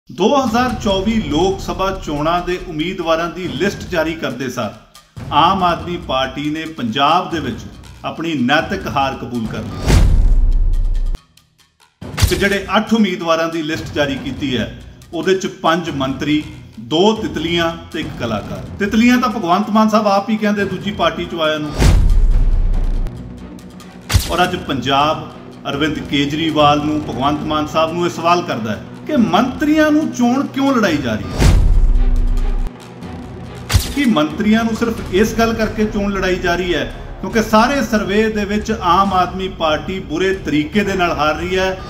2024 ਲੋਕ ਸਭਾ ਚੋਣਾਂ ਦੇ ਉਮੀਦਵਾਰਾਂ ਦੀ ਲਿਸਟ ਜਾਰੀ ਕਰਦੇ ਸਾਰ ਆਮ ਆਦਮੀ ਪਾਰਟੀ ਨੇ ਪੰਜਾਬ ਦੇ ਵਿੱਚ ਆਪਣੀ ਨੈਤਿਕ ਹਾਰ ਕਬੂਲ ਕਰ ਲਈ ਤੇ ਜਿਹੜੇ 8 ਉਮੀਦਵਾਰਾਂ ਦੀ ਲਿਸਟ ਜਾਰੀ ਕੀਤੀ ਹੈ ਉਹਦੇ ਚ 5 ਮੰਤਰੀ, 2 ਤਿਤਲੀਆਂ ਤੇ 1 ਕਲਾਕਾਰ। ਤਿਤਲੀਆਂ ਤਾਂ ਭਗਵੰਤ ਮਾਨ ਸਾਹਿਬ ਆਪ ਹੀ ਕਹਿੰਦੇ ਦੂਜੀ ਪਾਰਟੀ ਚ ਆਇਆ ਨੂੰ। ਔਰ ਅੱਜ ਪੰਜਾਬ ਅਰਵਿੰਦ ਕੇਜਰੀਵਾਲ ਨੂੰ ਭਗਵੰਤ ਮਾਨ ਸਾਹਿਬ ਨੂੰ ਇਹ ਸਵਾਲ ਕਰਦਾ ਹੈ ਕਿ ਮੰਤਰੀਆਂ ਨੂੰ ਚੋਣ ਕਿਉਂ ਲੜਾਈ ਜਾ ਰਹੀ ਹੈ। ਕਿ ਮੰਤਰੀਆਂ ਨੂੰ ਸਿਰਫ ਇਸ ਗੱਲ ਕਰਕੇ ਚੋਣ ਲੜਾਈ ਜਾ ਰਹੀ ਹੈ ਕਿਉਂਕਿ ਸਾਰੇ ਸਰਵੇ ਦੇ ਵਿੱਚ ਆਮ ਆਦਮੀ ਪਾਰਟੀ ਬੁਰੇ ਤਰੀਕੇ ਦੇ ਨਾਲ ਹਾਰ ਰਹੀ ਹੈ।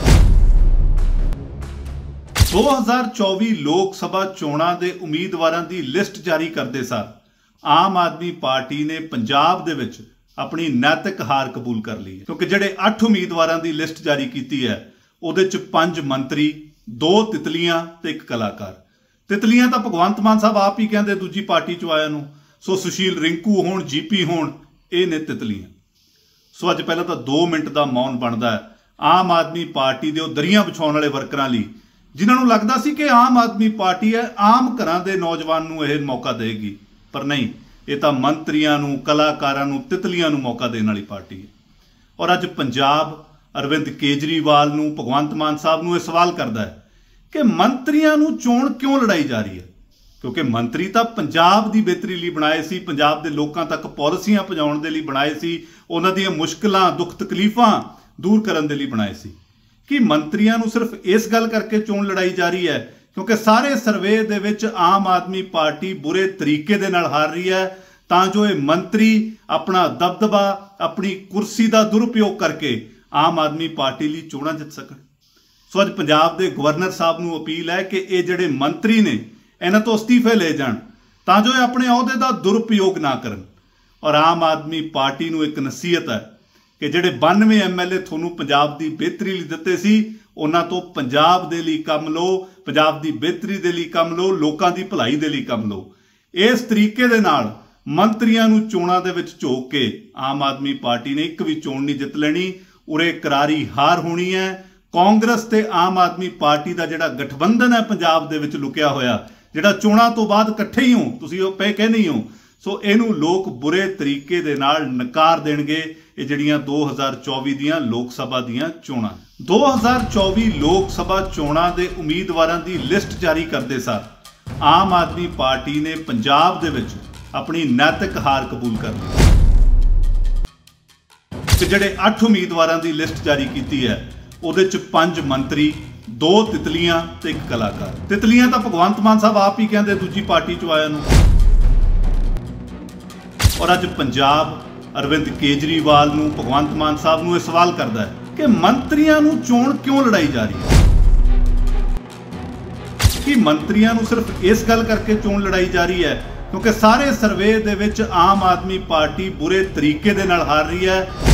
2024 ਲੋਕ ਸਭਾ ਚੋਣਾਂ ਦੇ ਉਮੀਦਵਾਰਾਂ ਦੀ ਲਿਸਟ ਜਾਰੀ ਕਰਦੇ ਸਾਰ ਆਮ ਆਦਮੀ ਪਾਰਟੀ ਨੇ ਪੰਜਾਬ ਦੇ ਵਿੱਚ ਆਪਣੀ ਨੈਤਿਕ ਹਾਰ ਕਬੂਲ ਕਰ ਲਈ ਹੈ ਕਿਉਂਕਿ ਜਿਹੜੇ 8 ਉਮੀਦਵਾਰਾਂ ਦੀ ਲਿਸਟ ਜਾਰੀ ਕੀਤੀ ਹੈ ਉਹਦੇ ਚ 5 ਮੰਤਰੀ, 2 ਤਿਤਲੀਆਂ ਤੇ 1 ਕਲਾਕਾਰ। ਤਿਤਲੀਆਂ ਤਾਂ ਭਗਵੰਤ ਮਾਨ ਸਾਹਿਬ ਆਪ ਹੀ ਕਹਿੰਦੇ ਦੂਜੀ ਪਾਰਟੀ ਚ ਆਇਆ ਨੂੰ। ਸੋ ਸੁਸ਼ੀਲ ਰਿੰਕੂ ਹੋਣ, ਜੀਪੀ ਹੋਣ, ਇਹ ਨੇ ਤਿਤਲੀਆਂ। ਸੋ ਅੱਜ ਪਹਿਲਾਂ ਤਾਂ 2 ਮਿੰਟ ਦਾ ਮੌਨ ਬਣਦਾ ਹੈ ਆਮ ਆਦਮੀ ਪਾਰਟੀ ਦੇ ਉਹ ਦਰੀਆਂ ਵਿਛਾਉਣ ਵਾਲੇ ਵਰਕਰਾਂ ਲਈ ਜਿਨ੍ਹਾਂ ਨੂੰ ਲੱਗਦਾ ਸੀ ਕਿ ਆਮ ਆਦਮੀ ਪਾਰਟੀ ਹੈ ਆਮ ਘਰਾਂ ਦੇ ਨੌਜਵਾਨ ਨੂੰ ਇਹ ਮੌਕਾ ਦੇਗੀ, ਪਰ ਨਹੀਂ, ਇਹ ਤਾਂ ਮੰਤਰੀਆਂ ਨੂੰ, ਕਲਾਕਾਰਾਂ ਨੂੰ, ਤਿਤਲੀਆਂ ਨੂੰ ਮੌਕਾ ਦੇਣ ਵਾਲੀ ਪਾਰਟੀ ਹੈ। ਔਰ ਅੱਜ ਪੰਜਾਬ ਅਰਵਿੰਦ ਕੇਜਰੀਵਾਲ ਨੂੰ ਭਗਵੰਤ ਮਾਨ ਸਾਹਿਬ ਨੂੰ ਇਹ ਸਵਾਲ ਕਰਦਾ ਹੈ ਕਿ ਮੰਤਰੀਆਂ ਨੂੰ ਚੋਣ ਕਿਉਂ ਲੜਾਈ ਜਾ ਰਹੀ ਹੈ ਕਿਉਂਕਿ ਮੰਤਰੀ ਤਾਂ ਪੰਜਾਬ ਦੀ ਬਿਹਤਰੀ ਲਈ ਬਣਾਏ ਸੀ, ਪੰਜਾਬ ਦੇ ਲੋਕਾਂ ਤੱਕ ਪਾਲਿਸੀਆਂ ਪਹੁੰਚਾਉਣ ਦੇ ਲਈ ਬਣਾਏ ਸੀ, ਉਹਨਾਂ ਦੀਆਂ ਮੁਸ਼ਕਲਾਂ, ਦੁੱਖ ਤਕਲੀਫਾਂ ਦੂਰ ਕਰਨ ਦੇ ਲਈ ਬਣਾਏ ਸੀ। ਕਿ ਮੰਤਰੀਆਂ ਨੂੰ ਸਿਰਫ ਇਸ ਗੱਲ ਕਰਕੇ ਚੋਣ ਲੜਾਈ ਜਾ ਰਹੀ ਹੈ ਕਿਉਂਕਿ ਸਾਰੇ ਸਰਵੇ ਦੇ ਵਿੱਚ ਆਮ ਆਦਮੀ ਪਾਰਟੀ ਬੁਰੇ ਤਰੀਕੇ ਦੇ ਨਾਲ ਹਾਰ ਰਹੀ ਹੈ ਤਾਂ ਜੋ ਇਹ ਮੰਤਰੀ ਆਪਣਾ ਦਬਦਬਾ, ਆਪਣੀ ਕੁਰਸੀ ਦਾ ਦੁਰਉਪਯੋਗ ਕਰਕੇ ਆਮ ਆਦਮੀ ਪਾਰਟੀ ਲਈ ਚੋਣਾਂ ਜਿੱਤ ਸਕਣ। ਸੋ ਅੱਜ ਪੰਜਾਬ ਦੇ ਗਵਰਨਰ ਸਾਹਿਬ ਨੂੰ ਅਪੀਲ ਹੈ ਕਿ ਇਹ ਜਿਹੜੇ ਮੰਤਰੀ ਨੇ ਇਹਨਾਂ ਤੋਂ ਅਸਤੀਫੇ ਲੈ ਜਾਣ ਤਾਂ ਜੋ ਇਹ ਆਪਣੇ ਅਹੁਦੇ ਦਾ ਦੁਰਉਪਯੋਗ ਨਾ ਕਰਨ। ਔਰ ਆਮ ਆਦਮੀ ਪਾਰਟੀ ਨੂੰ ਇੱਕ ਨਸੀਹਤ ਹੈ ਕਿ ਜਿਹੜੇ 92 ਐਮਐਲਏ ਤੁਹਾਨੂੰ ਪੰਜਾਬ ਦੀ ਬਿਹਤਰੀ ਲਈ ਦਿੱਤੇ ਸੀ ਉਹਨਾਂ ਤੋਂ ਪੰਜਾਬ ਦੇ ਲਈ ਕੰਮ ਲਓ, ਪੰਜਾਬ ਦੀ ਬਿਹਤਰੀ ਦੇ ਲਈ ਕੰਮ ਲਓ, ਲੋਕਾਂ ਦੀ ਭਲਾਈ ਦੇ ਲਈ ਕੰਮ ਲਓ। ਇਸ ਤਰੀਕੇ ਦੇ ਨਾਲ ਮੰਤਰੀਆਂ ਨੂੰ ਚੋਣਾਂ ਦੇ ਵਿੱਚ ਝੋਕ ਕੇ ਆਮ ਆਦਮੀ ਪਾਰਟੀ ਨੇ ਇੱਕ ਵੀ ਚੋਣ ਨਹੀਂ ਜਿੱਤ ਲੈਣੀ। ਉਰੇ ਕਰਾਰੀ ਹਾਰ ਹੋਣੀ ਹੈ। ਕਾਂਗਰਸ ਤੇ ਆਮ ਆਦਮੀ ਪਾਰਟੀ ਦਾ ਜਿਹੜਾ ਗਠਬੰਧਨ ਹੈ ਪੰਜਾਬ ਦੇ ਵਿੱਚ ਲੁਕਿਆ ਹੋਇਆ, ਜਿਹੜਾ ਚੋਣਾਂ ਤੋਂ ਬਾਅਦ ਇਕੱਠੇ ਹੀ ਹੋ, ਤੁਸੀਂ ਉਹ ਪਏ ਕਹਿੰਦੇ ਹੋ, ਸੋ ਇਹਨੂੰ ਲੋਕ ਬੁਰੇ ਤਰੀਕੇ ਦੇ ਨਾਲ ਨਕਾਰ ਦੇਣਗੇ। ਇਹ ਜਿਹੜੀਆਂ 2024 ਦੀਆਂ ਲੋਕ ਸਭਾ ਦੀਆਂ ਚੋਣਾਂ 2024 ਲੋਕ ਸਭਾ ਚੋਣਾਂ ਦੇ ਉਮੀਦਵਾਰਾਂ ਦੀ ਲਿਸਟ ਜਾਰੀ ਕਰਦੇ ਸਾਰ ਆਮ ਆਦਮੀ ਪਾਰਟੀ ਨੇ ਪੰਜਾਬ ਦੇ ਵਿੱਚ ਆਪਣੀ ਨੈਤਿਕ ਹਾਰ ਕਬੂਲ ਕਰ ਲਈ ਤੇ ਜਿਹੜੇ 8 ਉਮੀਦਵਾਰਾਂ ਦੀ ਲਿਸਟ ਜਾਰੀ ਕੀਤੀ ਹੈ ਉਹਦੇ ਚ 5 ਮੰਤਰੀ, 2 ਤਿਤਲੀਆਂ ਤੇ 1 ਕਲਾਕਾਰ। ਤਿਤਲੀਆਂ ਤਾਂ ਭਗਵੰਤ ਮਾਨ ਸਾਹਿਬ ਆਪ ਹੀ ਕਹਿੰਦੇ ਦੂਜੀ ਪਾਰਟੀ ਚ ਆਇਆ ਨੂੰ। ਔਰ ਅੱਜ ਪੰਜਾਬ ਅਰਵਿੰਦ ਕੇਜਰੀਵਾਲ ਨੂੰ ਭਗਵੰਤ ਮਾਨ ਸਾਹਿਬ ਨੂੰ ਇਹ ਸਵਾਲ ਕਰਦਾ ਹੈ ਕਿ ਮੰਤਰੀਆਂ ਨੂੰ ਚੋਣ ਕਿਉਂ ਲੜਾਈ ਜਾ ਰਹੀ ਹੈ। ਕਿ ਮੰਤਰੀਆਂ ਨੂੰ ਸਿਰਫ ਇਸ ਗੱਲ ਕਰਕੇ ਚੋਣ ਲੜਾਈ ਜਾ ਰਹੀ ਹੈ ਕਿਉਂਕਿ ਸਾਰੇ ਸਰਵੇ ਦੇ ਵਿੱਚ ਆਮ ਆਦਮੀ ਪਾਰਟੀ ਬੁਰੇ ਤਰੀਕੇ ਦੇ ਨਾਲ ਹਾਰ ਰਹੀ ਹੈ।